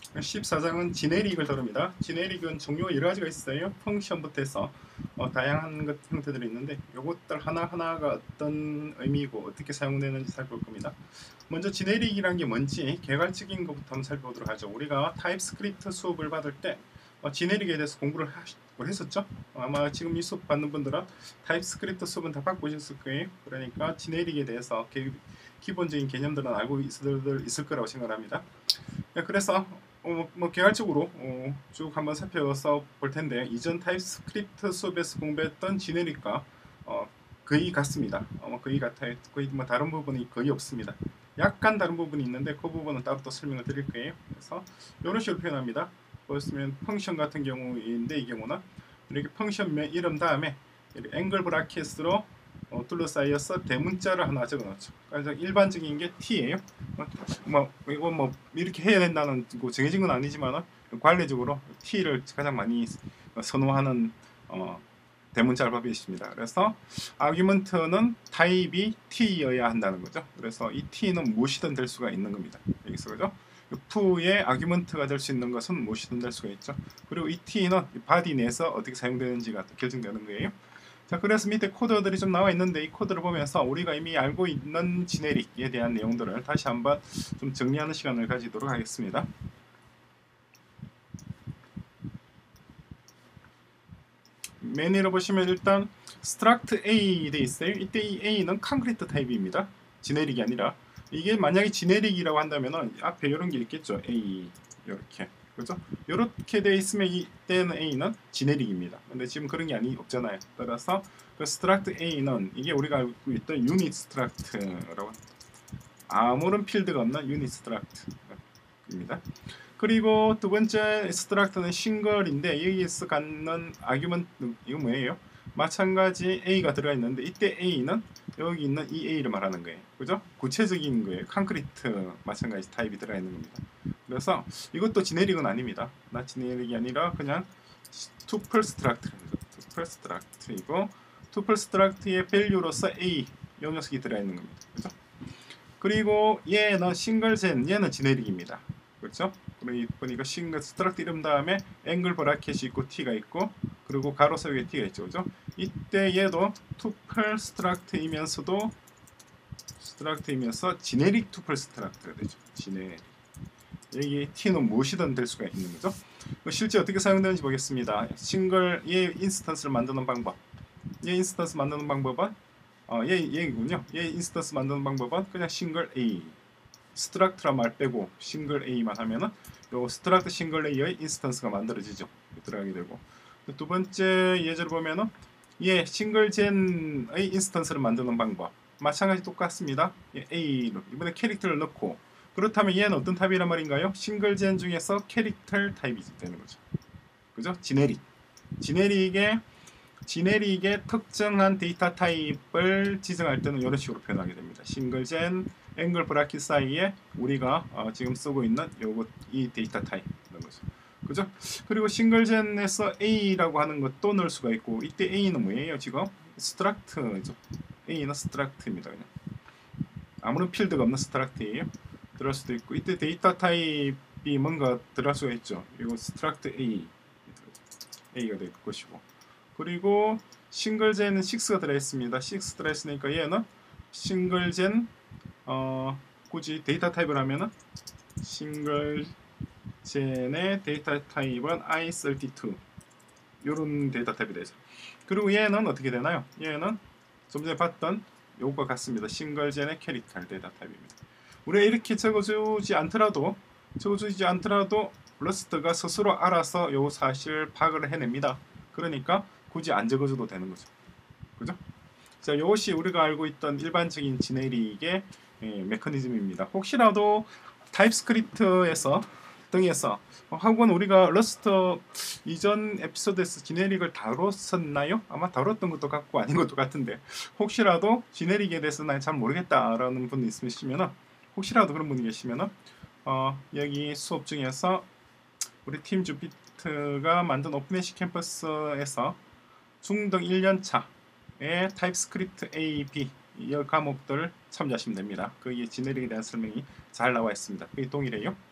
14장은 지네릭을 다룹니다. 지네릭은 종류가 여러 가지가 있어요. 펑션부터 해서 다양한 형태들이 있는데 요것들 하나하나가 어떤 의미고 어떻게 사용되는지 살펴볼 겁니다. 먼저 지네릭이란 게 뭔지 개괄적인 것부터 한번 살펴보도록 하죠. 우리가 타입스크립트 수업을 받을 때 지네릭에 대해서 공부를 했었죠. 아마 지금 이 수업 받는 분들은 타입스크립트 수업은 다 받고 오셨을 거예요. 그러니까 지네릭에 대해서 기본적인 개념들은 알고 있을 거라고 생각합니다. 그래서 개괄적으로 쭉 한번 살펴서 볼 텐데 이전 타입스크립트 수업에서 공부했던 지네릭과 거의 같습니다. 거의 같아요. 거의 다른 부분이 거의 없습니다. 약간 다른 부분이 있는데 그 부분은 따로 또 설명을 드릴 거예요. 그래서 이런 식으로 표현합니다. 보시면 펑션 같은 경우인데 이 경우는 이렇게 펑션 이름 다음에 앵글 브라켓으로 둘러싸여서 대문자를 하나 적어놓죠. 그래서 일반적인 게 t예요. 이거 이렇게 해야 된다는 정해진 건 아니지만 관례적으로 t를 가장 많이 선호하는 대문자 알파벳이 있습니다. 그래서 아규먼트는 타입이 t여야 한다는 거죠. 그래서 이 t는 무엇이든 될 수가 있는 겁니다. 여기서 그죠? f의 아규먼트가 될 수 있는 것은 무엇이든 될 수가 있죠. 그리고 이 t는 바디 내에서 어떻게 사용되는지가 결정되는 거예요. 자, 그래서 밑에 코드들이 좀 나와 있는데 이 코드를 보면서 우리가 이미 알고 있는 지네릭에 대한 내용들을 다시 한번 좀 정리하는 시간을 가지도록 하겠습니다. 맨 위로 보시면 일단 struct A 돼 있어요. 이때 이 A는 concrete 타입입니다. 지네릭이 아니라 이게 만약에 지네릭이라고 한다면은 앞에 이런 게 있겠죠. A 이렇게 그죠? 이렇게 돼 있으면 이때는 A는 지네릭입니다. 근데 지금 그런 게 없잖아요. 따라서 그 struct A는 이게 우리가 알고 있던 unit struct라고 아무런 필드가 없는 unit struct입니다. 그리고 두 번째 struct는 싱글인데 여기에서 갖는 아규먼트 이거 뭐예요? 마찬가지 A가 들어가 있는데 이때 A는 여기 있는 이 A를 말하는 거예요. 그죠? 구체적인 거예요. 콘크리트 마찬가지 타입이 들어가 있는 겁니다. 그래서 이것도 지네릭은 아닙니다. 나 지네릭이 아니라 그냥 투플 스트럭트입니다. 투플 스트럭트이고 투플 스트럭트의 밸류로서 A 요 녀석이 들어가 있는 겁니다. 그죠? 그리고 얘는 싱글젠 얘는 지네릭입니다. 그렇죠? 보니까 싱글 스트럭트 이름 다음에 앵글 브라켓이 있고 t가 있고 그리고 가로 세우기에 t가 있죠. 그죠? 이때 얘도 투플 스트럭트이면서 지네릭 투플 스트럭트가 되죠. 지네릭. 여기 t는 무엇이든 될 수가 있는 거죠. 실제 어떻게 사용되는지 보겠습니다. 싱글 얘 인스턴스를 만드는 방법. 얘 인스턴스 만드는 방법은 얘이군요. 얘 인스턴스 만드는 방법은 그냥 싱글 A 스트럭트란 말 빼고 싱글 A만 하면은 요 스트럭트 싱글 A의 인스턴스가 만들어지죠. 들어가게 되고 두 번째 예제를 보면은 얘 싱글젠의 인스턴스를 만드는 방법 마찬가지 똑같습니다. A로 이번에 캐릭터를 넣고 그렇다면 얘는 어떤 타입이란 말인가요? 싱글젠 중에서 캐릭터 타입이 되는 거죠. 그죠? 지네릭의 특정한 데이터 타입을 지정할 때는 이런 식으로 표현하게 됩니다. 싱글젠 앵글 브라켓 사이에 우리가 지금 쓰고 있는 이 데이터 타입 이런 거죠. 그죠? 그리고 싱글젠에서 A라고 하는 것도 넣을 수가 있고 이때 A는 뭐예요? 지금 스트럭트죠. A는 스트럭트입니다. 그냥 아무런 필드가 없는 스트럭트예요. 들어갈 수도 있고 이때 데이터 타입이 뭔가 들어갈 수가 있죠. 이거 스트럭트 A가 될 것이고 그리고 싱글젠은 6가 들어있습니다. 6 들어있으니까 얘는 싱글젠 굳이 데이터 타입을 하면은 싱글젠의 데이터 타입은 i32 요런 데이터 타입이 되죠. 그리고 얘는 어떻게 되나요? 얘는 좀 전에 봤던 요거와 같습니다. 싱글젠의 캐릭터 데이터 타입입니다. 우리가 이렇게 적어주지 않더라도 러스트가 스스로 알아서 요 사실 파악을 해냅니다. 그러니까 굳이 안 적어줘도 되는 거죠. 그죠? 자, 이것이 우리가 알고 있던 일반적인 지네릭의 메커니즘입니다. 혹시라도 타입스크립트에서 등에서 혹은 우리가 러스트 이전 에피소드에서 지네릭을 다뤘었나요? 아마 다뤘던 것도 같고 아닌 것도 같은데 혹시라도 지네릭에 대해서 난 잘 모르겠다라는 분 있으시면은 혹시라도 그런 분이 계시면은 여기 수업 중에서 우리 팀 주피트가 만든 오픈에시 캠퍼스에서 중등 1년차의 타입스크립트 A, B 이 과목들 참조하시면 됩니다. 거기에 지네릭에 대한 설명이 잘 나와 있습니다. 그게 동일해요.